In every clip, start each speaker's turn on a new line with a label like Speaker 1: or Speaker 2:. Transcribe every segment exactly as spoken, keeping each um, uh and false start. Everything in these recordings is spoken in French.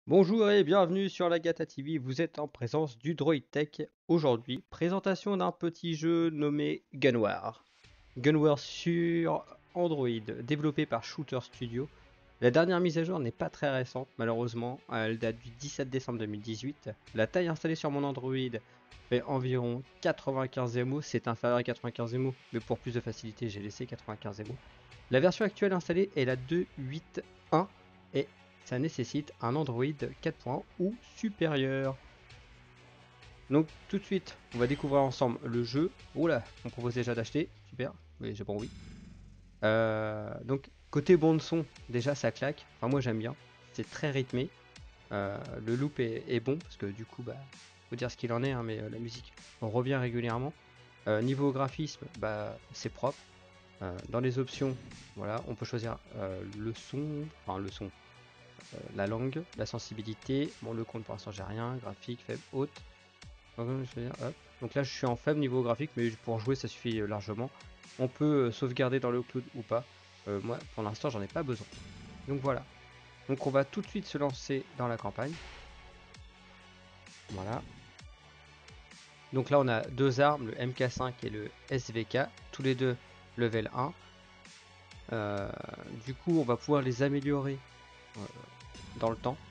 Speaker 1: Bonjour et bienvenue sur la Gata T V, vous êtes en présence du Droid Tech. Aujourd'hui, présentation d'un petit jeu nommé Gunwar. Gunwar sur Android, développé par Shooter Studio. La dernière mise à jour n'est pas très récente, malheureusement, elle date du dix-sept décembre deux mille dix-huit. La taille installée sur mon Android fait environ quatre-vingt-quinze M O, c'est inférieur à quatre-vingt-quinze M O, mais pour plus de facilité, j'ai laissé quatre-vingt-quinze M O. La version actuelle installée est la deux point huit point un et ça nécessite un Android quatre point un ou supérieur. Donc tout de suite, on va découvrir ensemble le jeu. Oula, on propose déjà d'acheter, super, mais j'ai pas envie. Euh, donc côté bande son, déjà ça claque. Enfin moi j'aime bien, c'est très rythmé. Euh, le loop est, est bon parce que du coup bah faut dire ce qu'il en est, hein, mais euh, la musique on revient régulièrement. Euh, niveau graphisme, bah c'est propre. Euh, dans les options, voilà, on peut choisir euh, le son, enfin le son, euh, la langue, la sensibilité. Bon, le compte pour l'instant j'ai rien, graphique, faible, haute. Donc, je vais dire, hop. Donc là je suis en faible niveau graphique, mais pour jouer ça suffit euh, largement. On peut euh, sauvegarder dans le cloud ou pas. Euh, moi pour l'instant j'en ai pas besoin. Donc voilà. Donc on va tout de suite se lancer dans la campagne. Voilà. Donc là on a deux armes, le M K cinq et le S V K, tous les deux level un. Euh, du coup on va pouvoir les améliorer euh, dans le temps.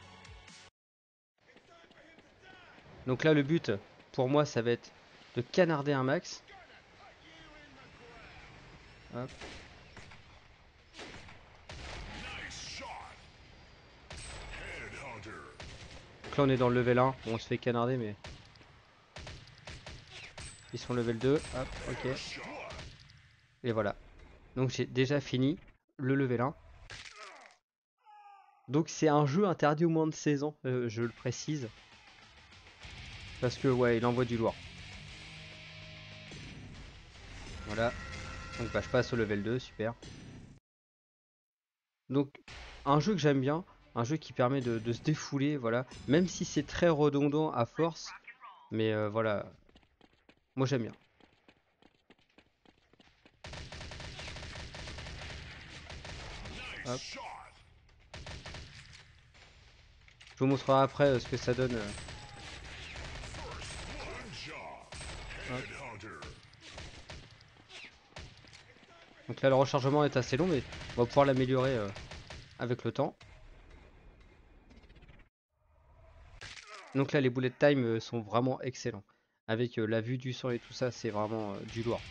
Speaker 1: Donc là le but pour moi ça va être de canarder un max. Hop. Donc là on est dans le level un, bon, on se fait canarder mais ils sont level deux, hop, ok. Et voilà. Donc j'ai déjà fini le level un. Donc c'est un jeu interdit aux moins de seize ans, euh, je le précise. Parce que ouais, il envoie du lourd. Voilà. Donc bah je passe au level deux, super. Donc un jeu que j'aime bien, un jeu qui permet de, de se défouler, voilà. Même si c'est très redondant à force. Mais euh, voilà, moi j'aime bien. Hop. Je vous montrerai après euh, ce que ça donne. euh. Hop. Donc là le rechargement est assez long, mais on va pouvoir l'améliorer euh, avec le temps. Donc là les bullet time euh, sont vraiment excellents. Avec euh, la vue du sang et tout ça, c'est vraiment euh, du lourd.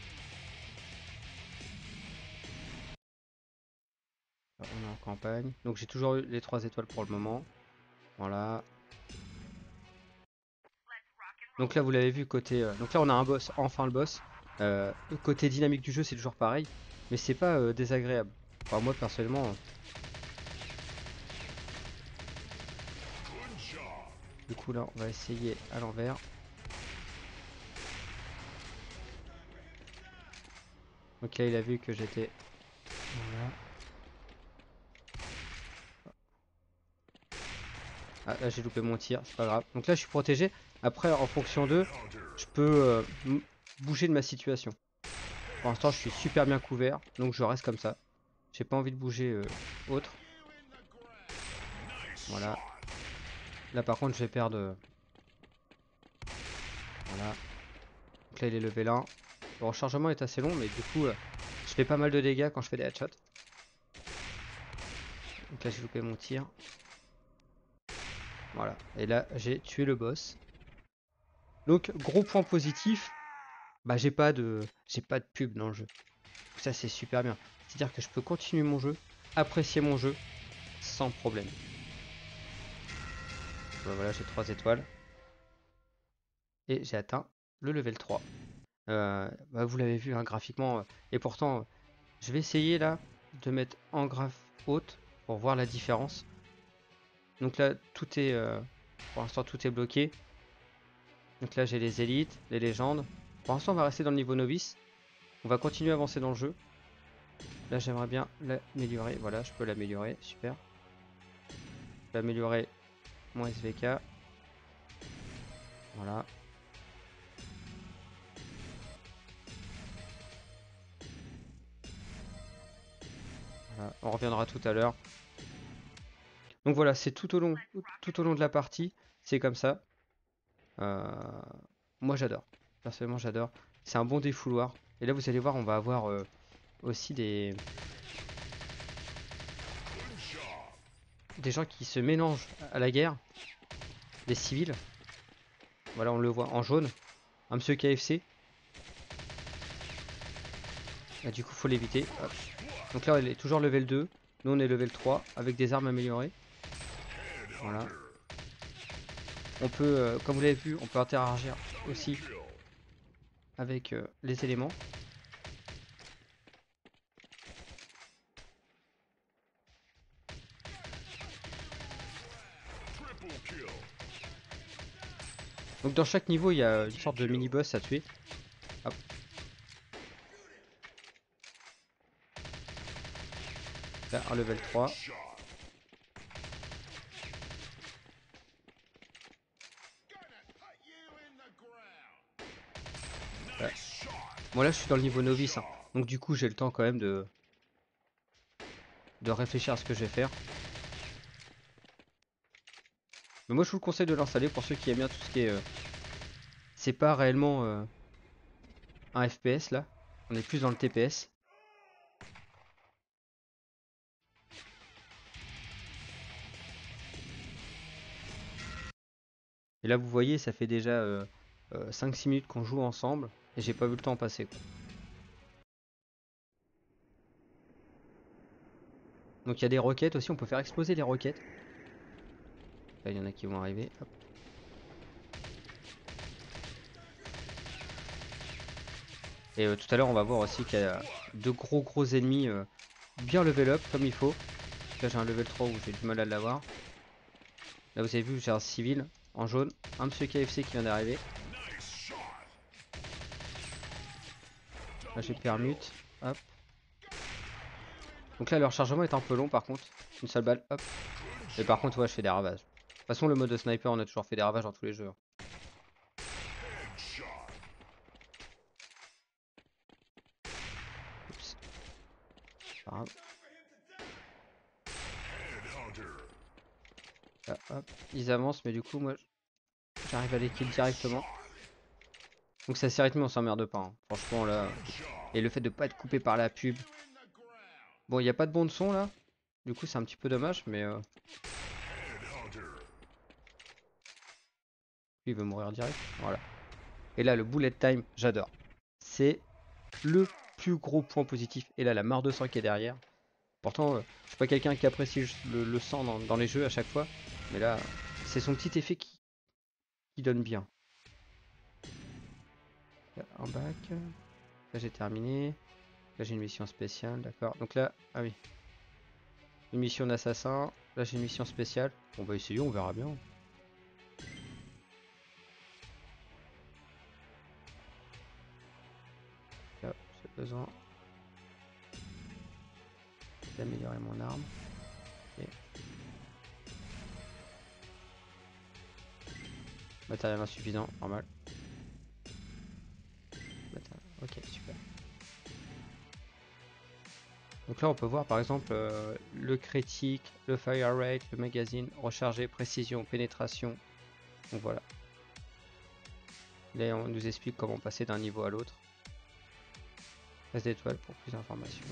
Speaker 1: Alors, on est en campagne. Donc j'ai toujours eu les trois étoiles pour le moment. Voilà. Donc là vous l'avez vu côté... euh, Donc là on a un boss, enfin le boss. Euh, côté dynamique du jeu c'est toujours pareil. Mais c'est pas euh, désagréable. Enfin moi personnellement... euh, Du coup là on va essayer à l'envers. Donc là il a vu que j'étais... Voilà. Ah là j'ai loupé mon tir, c'est pas grave. Donc là je suis protégé. Après en fonction d'eux, je peux euh, bouger de ma situation. Pour l'instant je suis super bien couvert. Donc je reste comme ça. J'ai pas envie de bouger euh, autre. Voilà. Là par contre je vais perdre... euh, Voilà. Donc là il est level un. Le rechargement est assez long mais du coup euh, je fais pas mal de dégâts quand je fais des headshots. Donc là j'ai loupé mon tir. Voilà. Et là j'ai tué le boss. Donc gros point positif, bah j'ai pas de j'ai pas de pub dans le jeu. Donc ça c'est super bien. C'est-à-dire que je peux continuer mon jeu, apprécier mon jeu sans problème. Bah voilà, j'ai trois étoiles. Et j'ai atteint le level trois. Euh, bah vous l'avez vu hein, graphiquement. euh, et pourtant, euh, je vais essayer là de mettre en graphe haute pour voir la différence. Donc là, tout est... euh, pour l'instant, tout est bloqué. Donc là, j'ai les élites, les légendes. Pour l'instant, on va rester dans le niveau novice. On va continuer à avancer dans le jeu. Là, j'aimerais bien l'améliorer. Voilà, je peux l'améliorer. Super. Je vais améliorer mon S V K. Voilà. Voilà. On reviendra tout à l'heure. Donc voilà, c'est tout au long, tout au long de la partie, c'est comme ça. Euh, Moi j'adore, personnellement j'adore. C'est un bon défouloir. Et là vous allez voir, on va avoir euh, aussi des, des gens qui se mélangent à la guerre, des civils. Voilà, on le voit en jaune. Un monsieur K F C. Là, du coup, faut l'éviter. Hop. Donc là, elle est toujours level deux. Nous, on est level trois avec des armes améliorées. Voilà. On peut, euh, comme vous l'avez vu, on peut interagir aussi avec euh, les éléments. Donc dans chaque niveau, il y a une sorte de mini-boss à tuer. Hop. Là, un level trois. Là. Bon là, je suis dans le niveau novice. Hein. Donc du coup, j'ai le temps quand même de... de réfléchir à ce que je vais faire. Mais moi, je vous le conseille de l'installer pour ceux qui aiment bien tout ce qui est... Euh... C'est pas réellement euh, un F P S là. On est plus dans le T P S. Et là, vous voyez, ça fait déjà euh, euh, cinq six minutes qu'on joue ensemble et j'ai pas vu le temps passer. Quoi. Donc il y a des roquettes aussi, on peut faire exploser les roquettes. Là, il y en a qui vont arriver. Hop. Et euh, tout à l'heure, on va voir aussi qu'il y a deux gros gros ennemis euh, bien level up comme il faut. Là, j'ai un level trois où j'ai du mal à l'avoir. Là, vous avez vu, j'ai un civil en jaune. Un monsieur K F C qui vient d'arriver. Là, j'ai permute. Hop. Donc là, leur chargement est un peu long par contre. Une seule balle. Hop. Et par contre, ouais, je fais des ravages. De toute façon, le mode de sniper, on a toujours fait des ravages dans tous les jeux. Oups. Pas grave. Là, hop. Ils avancent, mais du coup, moi, j'arrive à les kill directement. Donc ça assez rythmé, on s'emmerde pas. Hein. Franchement, là. Et le fait de pas être coupé par la pub. Bon, il n'y a pas de bon de son là. Du coup, c'est un petit peu dommage, mais. Euh... Lui, il veut mourir direct. Voilà. Et là, le bullet time, j'adore. C'est le plus gros point positif. Et là, la mare de sang qui est derrière. Pourtant, euh, je suis pas quelqu'un qui apprécie le, le sang dans, dans les jeux à chaque fois. Mais là, c'est son petit effet qui, qui donne bien. Là, un bac. Là, j'ai terminé. Là, j'ai une mission spéciale, d'accord. Donc là, ah oui. Une mission d'assassin. Là, j'ai une mission spéciale. On va essayer, on verra bien. Là, j'ai besoin d'améliorer mon arme. Okay. Matériel insuffisant, normal. Matériel. Ok, super. Donc là, on peut voir par exemple euh, le critique, le fire rate, le magazine, recharger, précision, pénétration. Donc voilà. Là, on nous explique comment passer d'un niveau à l'autre. Place d'étoiles pour plus d'informations.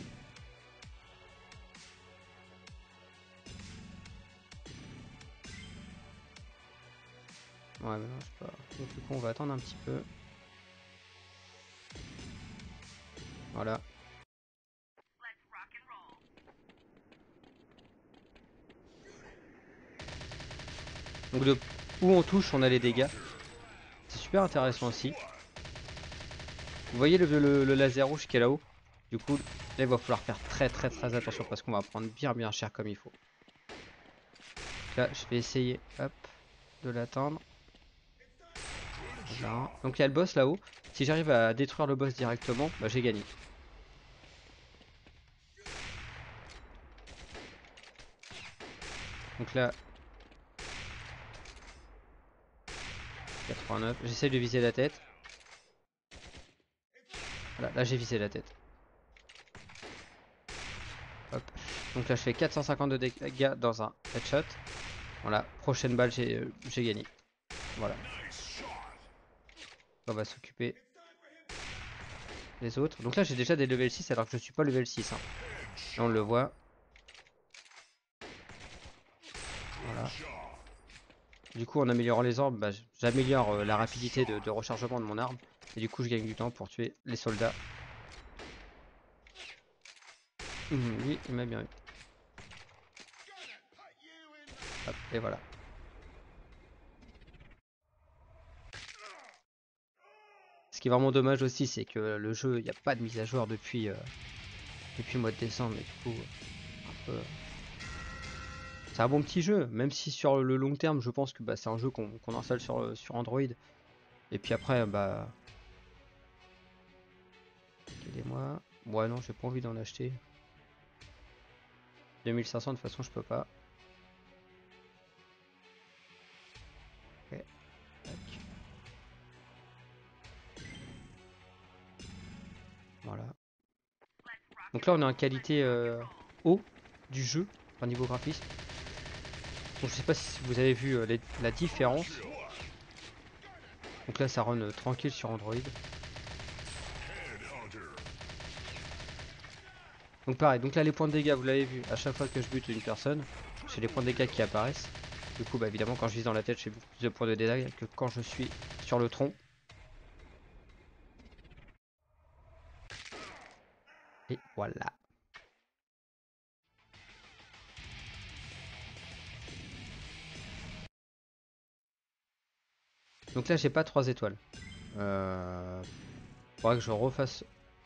Speaker 1: Ouais, mais non, je sais pas. Donc, du coup, on va attendre un petit peu. Voilà. Donc, de où on touche, on a les dégâts. C'est super intéressant aussi. Vous voyez le, le, le laser rouge qui est là-haut? Du coup, là, il va falloir faire très très très attention parce qu'on va prendre bien bien cher comme il faut. Donc là, je vais essayer, hop, de l'atteindre. Voilà. Donc il y a le boss là-haut. Si j'arrive à détruire le boss directement, bah j'ai gagné. Donc là, quatre-vingt-neuf. J'essaie de viser la tête. Voilà, là j'ai visé la tête. Hop. Donc là je fais quatre cent cinquante de dégâts dans un headshot. Voilà, prochaine balle, j'ai euh, j'ai gagné. Voilà. On va s'occuper des autres. Donc là, j'ai déjà des level six alors que je suis pas level six. Hein. Là, on le voit. Voilà. Du coup, en améliorant les armes, bah, j'améliore euh, la rapidité de, de rechargement de mon arme. Et du coup, je gagne du temps pour tuer les soldats. Mmh, lui, il m'a bien eu. Hop, et voilà. Ce qui est vraiment dommage aussi, c'est que le jeu, il n'y a pas de mise à jour depuis, euh, depuis le mois de décembre. Et du coup, un peu... c'est un bon petit jeu. Même si sur le long terme, je pense que bah, c'est un jeu qu'on qu'on installe sur, sur Android. Et puis après, bah... aidez-moi. Ouais, non, j'ai pas envie d'en acheter. deux mille cinq cents, de toute façon, je peux pas. Ok. Tac. Voilà. Donc là, on est en qualité euh, haut du jeu, enfin niveau graphisme. Donc je sais pas si vous avez vu euh, les, la différence. Donc là, ça run euh, tranquille sur Android. Donc pareil, donc là les points de dégâts, vous l'avez vu, à chaque fois que je bute une personne, j'ai les points de dégâts qui apparaissent. Du coup, bah évidemment, quand je vise dans la tête, j'ai beaucoup plus de points de dégâts que quand je suis sur le tronc. Et voilà. Donc là, j'ai pas trois étoiles. Euh... Faudra que je refasse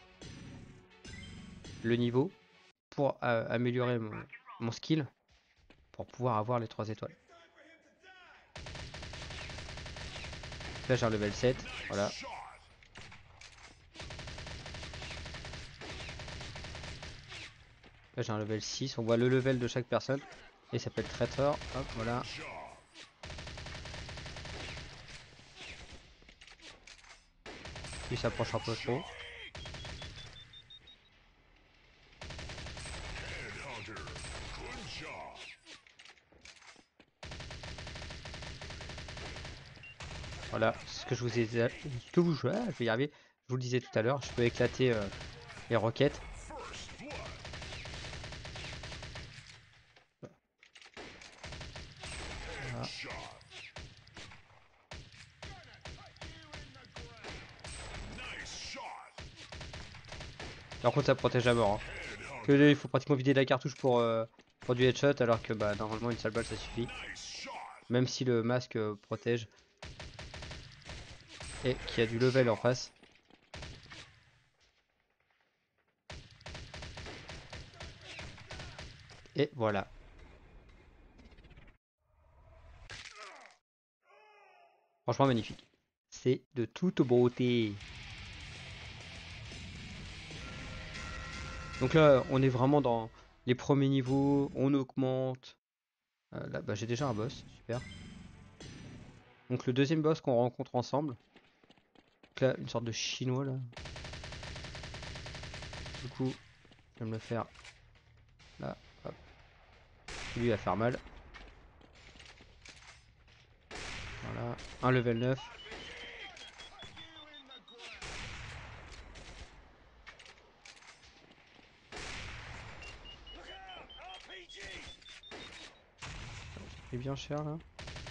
Speaker 1: le niveau pour euh, améliorer mon, mon skill pour pouvoir avoir les trois étoiles. Là, j'ai un level sept, voilà. Là, j'ai un level six, on voit le level de chaque personne. Et ça s'appelle traiteur, hop, voilà. Lui s'approche un peu trop. Voilà, ce que je vous ai... Ce que vous jouez, ah, je vais y arriver. Je vous le disais tout à l'heure, je peux éclater euh, les roquettes. Voilà. Par contre, ça protège à mort. Hein. Que là, il faut pratiquement vider la cartouche pour, euh, pour du headshot, alors que bah, normalement, une seule balle, ça suffit. Même si le masque euh, protège. Et qu'il y a du level en face. Et voilà. Franchement magnifique. C'est de toute beauté. Donc là, on est vraiment dans les premiers niveaux. On augmente. Euh, là, bah, j'ai déjà un boss. Super. Donc le deuxième boss qu'on rencontre ensemble. Donc là, une sorte de chinois là. Du coup, je vais me le faire là. Hop. Lui va faire mal. Voilà. Un level neuf. J'ai pris bien cher là. On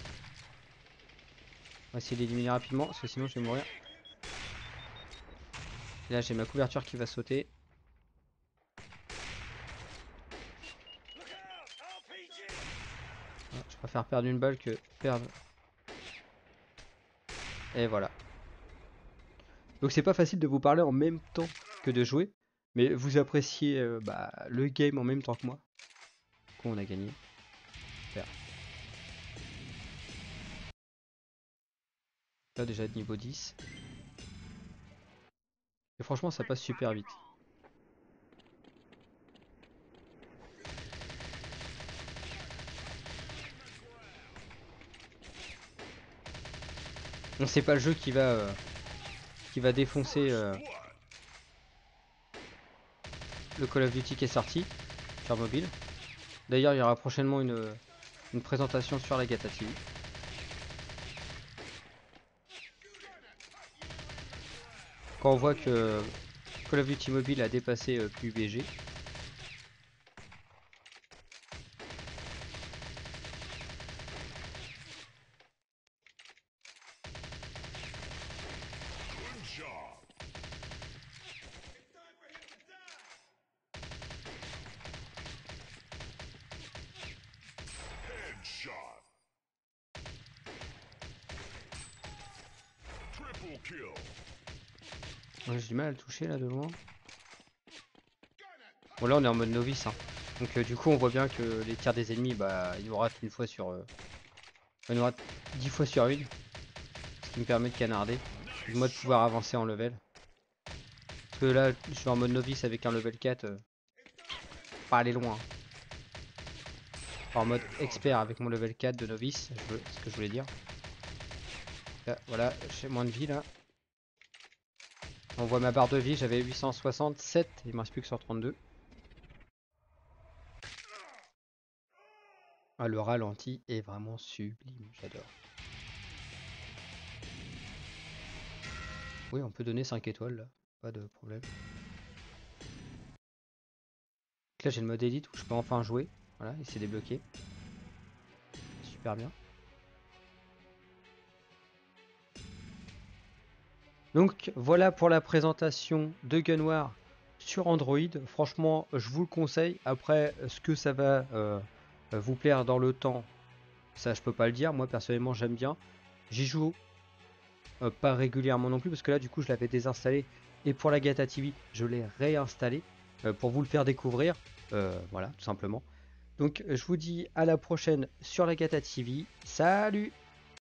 Speaker 1: va essayer d'éliminer rapidement parce que sinon je vais mourir. Et là j'ai ma couverture qui va sauter. Voilà, je préfère perdre une balle que perdre. Et voilà. Donc c'est pas facile de vous parler en même temps que de jouer. Mais vous appréciez euh, bah, le game en même temps que moi. Du coup on a gagné. Super. Là déjà de niveau dix. Et franchement ça passe super vite. On sait pas le jeu qui va euh, qui va défoncer euh, le Call of Duty qui est sorti sur mobile. D'ailleurs il y aura prochainement une, une présentation sur la Gata T V. Quand on voit que Call of Duty Mobile a dépassé euh, P U B G. Ouais, j'ai du mal à le toucher là de loin. Bon là on est en mode novice hein. Donc euh, du coup on voit bien que les tirs des ennemis bah ils nous ratent une fois sur euh... ils nous ratent dix fois sur une. Ce qui me permet de canarder. Et moi de pouvoir avancer en level. Parce que là je suis en mode novice avec un level quatre. Euh... Pas aller loin. Enfin, en mode expert avec mon level quatre de novice, je veux... ce que je voulais dire. Là, voilà, j'ai moins de vie là. On voit ma barre de vie, j'avais huit cent soixante-sept, il me reste plus que sur trente-deux. Ah, le ralenti est vraiment sublime, j'adore. Oui, on peut donner cinq étoiles là, pas de problème. Donc là j'ai le mode élite où je peux enfin jouer, voilà, il s'est débloqué. Super bien. Donc voilà pour la présentation de Gunwar sur Android. Franchement, je vous le conseille. Après, ce que ça va euh, vous plaire dans le temps, ça je peux pas le dire. Moi personnellement j'aime bien. J'y joue euh, pas régulièrement non plus parce que là du coup je l'avais désinstallé. Et pour la Gata T V, je l'ai réinstallé euh, pour vous le faire découvrir. Euh, voilà, tout simplement. Donc je vous dis à la prochaine sur la Gata T V. Salut!